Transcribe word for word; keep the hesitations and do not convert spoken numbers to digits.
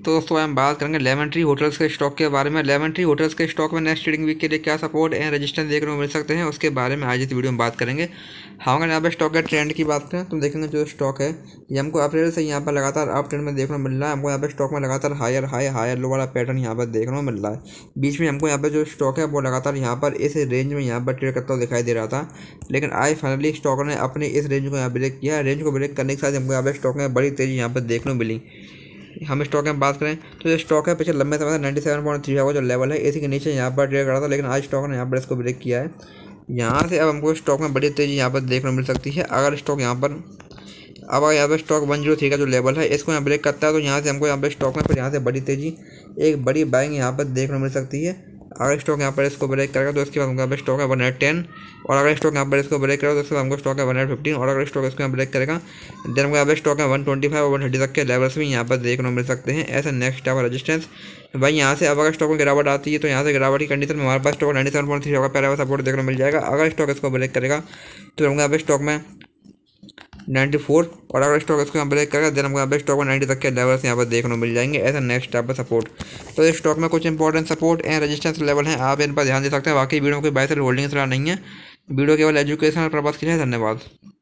तो दोस्तों हम बात करेंगे लेमन ट्री होटल्स के स्टॉक के बारे में। लेमन ट्री होटल्स के स्टॉक में नेक्स्ट ट्रेडिंग वीक के लिए क्या सपोर्ट एंड रेजिस्टेंस देखने को मिल सकते हैं, उसके बारे में आज इस वीडियो में बात करेंगे। हम अगर यहाँ पे स्टॉक के ट्रेंड की बात करें तो देखेंगे जो स्टॉक है ये हमको अप्रैल से यहाँ पर लगातार अप ट्रेंड में देखने को मिल रहा है। हमको यहाँ पे स्टॉक में लगातार हायर हाई हायर लो वाला पैटर्न यहाँ पर देखने को मिल रहा है। बीच में हमको यहाँ पे जो स्टॉक है वो लगातार यहाँ पर इस रेंज में यहाँ पर ट्रेड करता हुआ दिखाई दे रहा था, लेकिन आज फाइनली स्टॉक ने अपने इस रेंज को यहाँ ब्रेक किया। रेंज को ब्रेक करने के साथ हमको यहाँ पे स्टॉक में बड़ी तेज़ी यहाँ पर देखने को मिली। हम स्टॉक में बात करें तो ये स्टॉक है पिछले लंबे समय से नाइन्टी सेवन पॉइंट थ्री का जो लेवल है इसी के नीचे यहाँ पर ट्रेड करा था, लेकिन आज स्टॉक ने यहाँ पर इसको ब्रेक किया है। यहाँ से अब हमको स्टॉक में बड़ी तेज़ी यहाँ पर देखने को मिल सकती है। अगर स्टॉक यहाँ पर अब अगर यहाँ पर स्टॉक वन जीरो थ्री का जो लेवल है इसको यहाँ ब्रेक करता है तो यहाँ से हमको यहाँ पर स्टॉक में फिर यहाँ से बड़ी तेज़ी एक बड़ी बाइंग यहाँ पर देखने को मिल सकती है। अगर स्टॉक यहाँ पर इसको ब्रेक करेगा तो इसके बाद हमको यहाँ पर स्टॉक है वन हंड्रेड टेन, और अगर स्टॉक यहाँ पर इसको ब्रेक करेगा तो इसके बाद हमको स्टॉक है वन हंड्रेड फिफ्टीन, और अगर स्टॉक इसको यहाँ ब्रेक करेगा देन हमको यहाँ पर स्टॉक है वन ट्वेंटी फाइव और वन थर्टी तक के लेवल्स भी यहाँ पर देखने को मिल सकते हैं ऐसे नेक्स्ट टाइप रेजिस्टेंस। भाई यहाँ से अब अगर स्टॉक में गिरावट आती है तो यहाँ से गिरावट की कंडीशन में हमारे पास stock ninety seven point three का प्यारा सपोर्ट देखने को मिल जाएगा। अगर स्टॉक इसको ब्रेक करेगा तो हमको यहाँ पर स्टॉक में नाइन्टी फोर, और अगर स्टॉक इसको यहाँ ब्रेक करेगा देन हमको यहाँ पे स्टॉक में नाइन्टी तक के लेवल्स यहाँ पर देखने को मिल जाएंगे ऐसा नेक्स्ट टाइप का सपोर्ट। तो इस स्टॉक में कुछ important support and resistance level हैं, आप इन पर ध्यान दे सकते हैं। बाकी वीडियो में कोई बाय सेल होल्डिंग सलाह नहीं है, वीडियो केवल एजुकेशनल पर्पस के लिए। धन्यवाद।